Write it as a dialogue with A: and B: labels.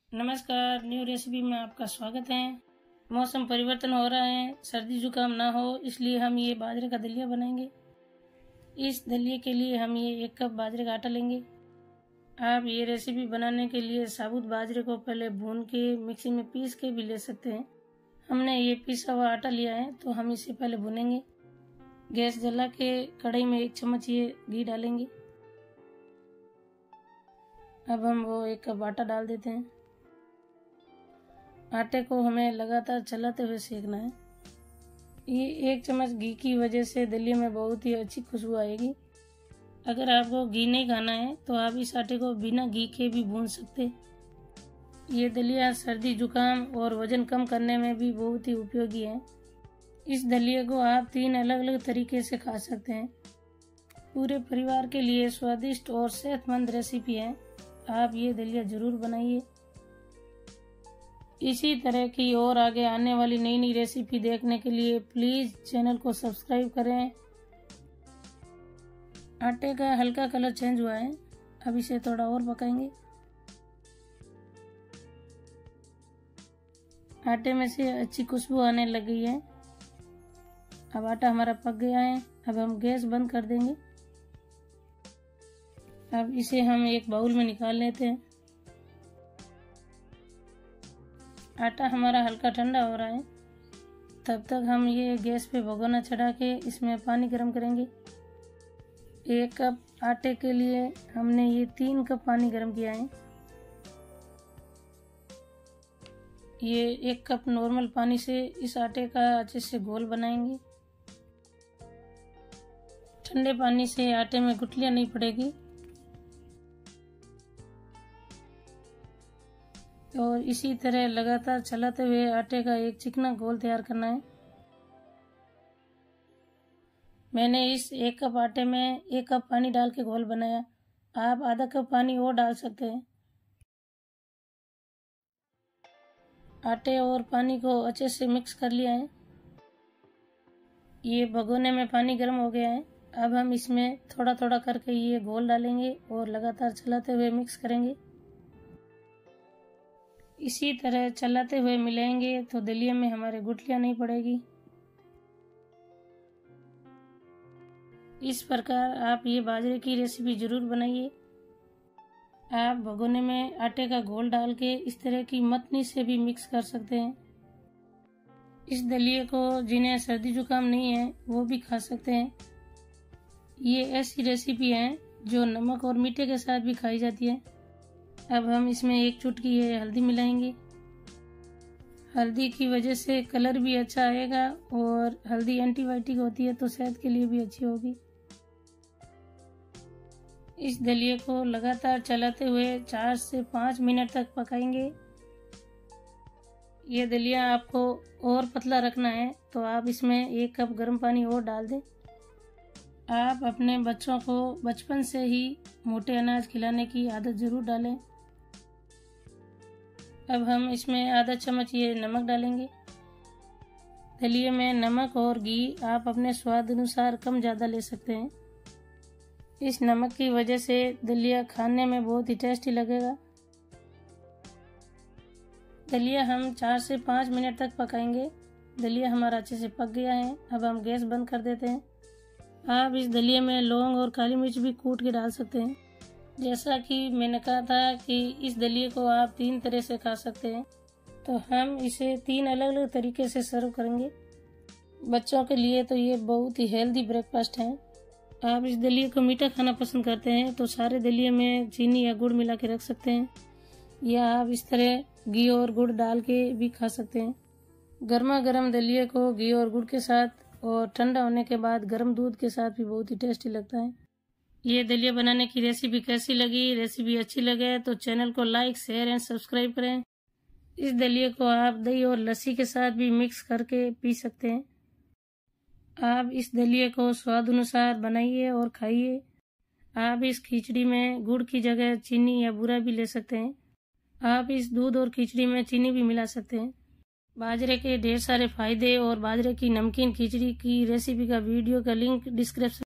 A: नमस्कार, new recipe में आपका स्वागत है। मौसम परिवर्तन हो रहा है, सर्दी जुकाम ना हो इसलिए हम ये बाजरे का दलिया बनाएंगे। इस दलिए के लिए हम ये 1 कप बाजरे का आटा लेंगे। आप ये रेसिपी बनाने के लिए साबुत बाजरे को पहले भून के मिक्सी में पीस के भी ले सकते हैं। हमने ये पिसा हुआ आटा लिया है तो हम इसे पहले भूनेंगे। गैस जला के कढ़ाई में 1 चम्मच ये घी डालेंगे। अब हम वो 1 कप आटा डाल देते हैं। आटे को हमें लगातार चलाते हुए सेकना है। ये 1 चम्मच घी की वजह से दलिये में बहुत ही अच्छी खुशबू आएगी। अगर आपको घी नहीं खाना है तो आप इस आटे को बिना घी के भी भून सकते। ये दलिया सर्दी जुकाम और वजन कम करने में भी बहुत ही उपयोगी है। इस दलिये को आप 3 अलग अलग तरीके से खा सकते हैं। पूरे परिवार के लिए स्वादिष्ट और सेहतमंद रेसिपी है। आप ये दलिया जरूर बनाइए। इसी तरह की और आगे आने वाली नई नई रेसिपी देखने के लिए प्लीज चैनल को सब्सक्राइब करें। आटे का हल्का कलर चेंज हुआ है, अब इसे थोड़ा और पकाएंगे। आटे में से अच्छी खुशबू आने लग गई है। अब आटा हमारा पक गया है। अब हम गैस बंद कर देंगे। अब इसे हम एक बाउल में निकाल लेते हैं। आटा हमारा हल्का ठंडा हो रहा है, तब तक हम ये गैस पे भगोना चढ़ा के इसमें पानी गर्म करेंगे। 1 कप आटे के लिए हमने ये 3 कप पानी गर्म किया है। ये 1 कप नॉर्मल पानी से इस आटे का अच्छे से घोल बनाएंगे। ठंडे पानी से आटे में गुठलियां नहीं पड़ेगी। और इसी तरह लगातार चलाते हुए आटे का एक चिकना घोल तैयार करना है। मैंने इस 1 कप आटे में 1 कप पानी डाल के घोल बनाया। आप आधा कप पानी और डाल सकते हैं। आटे और पानी को अच्छे से मिक्स कर लिया है। ये भगोने में पानी गर्म हो गया है। अब हम इसमें थोड़ा थोड़ा करके ये घोल डालेंगे और लगातार चलाते हुए मिक्स करेंगे। इसी तरह चलाते हुए मिलाएंगे तो दलिये में हमारे गुठलियां नहीं पड़ेगी। इस प्रकार आप ये बाजरे की रेसिपी जरूर बनाइए। आप भगोने में आटे का घोल डाल के इस तरह की मथनी से भी मिक्स कर सकते हैं। इस दलिये को जिन्हें सर्दी जुकाम नहीं है वो भी खा सकते हैं। ये ऐसी रेसिपी है जो नमक और मीठे के साथ भी खाई जाती है। अब हम इसमें 1 चुटकी ये हल्दी मिलाएंगे। हल्दी की वजह से कलर भी अच्छा आएगा और हल्दी एंटीबायोटिक होती है तो सेहत के लिए भी अच्छी होगी। इस दलिये को लगातार चलाते हुए 4 से 5 मिनट तक पकाएंगे। ये दलिया आपको और पतला रखना है तो आप इसमें 1 कप गर्म पानी और डाल दें। आप अपने बच्चों को बचपन से ही मोटे अनाज खिलाने की आदत जरूर डालें। अब हम इसमें आधा चम्मच ये नमक डालेंगे। दलिये में नमक और घी आप अपने स्वाद अनुसार कम ज़्यादा ले सकते हैं। इस नमक की वजह से दलिया खाने में बहुत ही टेस्टी लगेगा। दलिया हम 4 से 5 मिनट तक पकाएंगे। दलिया हमारा अच्छे से पक गया है। अब हम गैस बंद कर देते हैं। आप इस दलिये में लौंग और काली मिर्च भी कूट के डाल सकते हैं। जैसा कि मैंने कहा था कि इस दलिये को आप 3 तरह से खा सकते हैं, तो हम इसे 3 अलग अलग तरीके से सर्व करेंगे। बच्चों के लिए तो ये बहुत ही हेल्दी ब्रेकफास्ट है। आप इस दलिये को मीठा खाना पसंद करते हैं तो सारे दलिये में चीनी या गुड़ मिला के रख सकते हैं, या आप इस तरह घी और गुड़ डाल के भी खा सकते हैं। गर्मा गर्म दलिये को घी और गुड़ के साथ और ठंडा होने के बाद गर्म दूध के साथ भी बहुत ही टेस्टी लगता है। ये दलिया बनाने की रेसिपी कैसी लगी? रेसिपी अच्छी लगे तो चैनल को लाइक, शेयर एंड सब्सक्राइब करें। इस दलिये को आप दही और लस्सी के साथ भी मिक्स करके पी सकते हैं। आप इस दलिये को स्वाद अनुसार बनाइए और खाइए। आप इस खिचड़ी में गुड़ की जगह चीनी या बूरा भी ले सकते हैं। आप इस दूध और खिचड़ी में चीनी भी मिला सकते हैं। बाजरे के ढेर सारे फायदे और बाजरे की नमकीन खिचड़ी की रेसिपी का वीडियो का लिंक डिस्क्रिप्शन